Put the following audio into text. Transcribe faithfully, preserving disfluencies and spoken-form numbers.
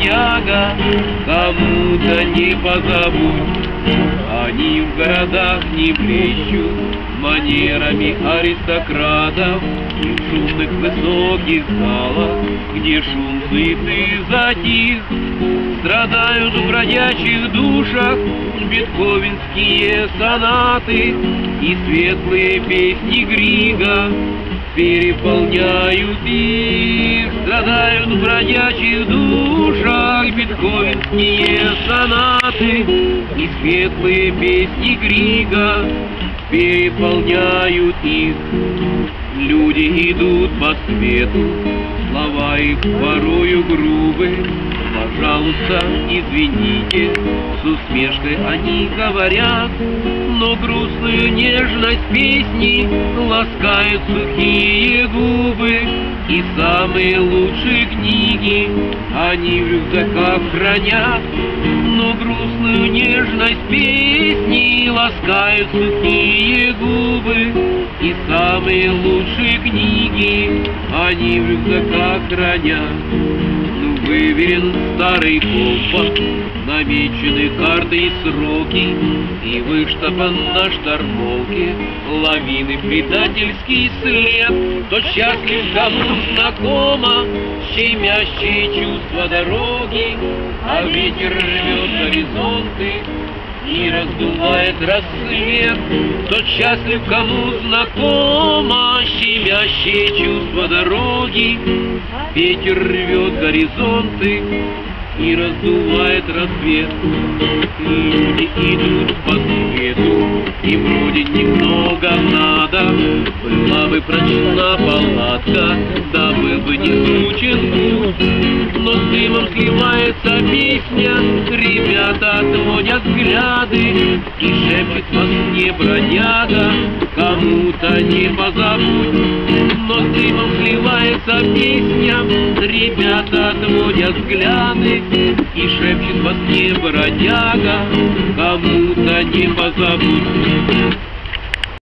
бродяга, кому-то не позабудь. Они в городах не блещут манерами аристократов, и в шумных высоких залах, где шум сытый затих, страдают в бродячих душах бетховенские сонаты, и светлые песни Грига переполняют их. Страдают в бродячих душах бетховенские сонаты, и светлые песни Грига переполняют их. Люди идут по свету, слова их порою грубы. Пожалуйста, извините, с усмешкой они говорят, но грустную нежность песни ласкают сухие губы. И самые лучшие книги они в рюкзаках хранят, но грустную нежность песни ласкают сухие губы. И самые лучшие книги они в рюкзаках хранят. Ну, выверен старый компас, намечены карты и сроки, и выштопан на штормовке лавины предательский след. То счастлив, кому знакомо щемящее чувство дороги, а ветер рвет горизонты и раздувает рассвет. Тот счастлив, кому знакомо щемящее чувство дороги, ветер рвет горизонты и раздувает рассвет. Люди идут по свету, и вроде немного надо, была бы прочна палатка, да был бы не скучен путь. Но с дымом сливается песня, ребята отводят взгляды, и шепчет во сне бродяга, кому-то не позабудь. Но с дымом сливается песня, ребята отводят взгляды, и шепчет во сне бродяга, кому-то не позабудь.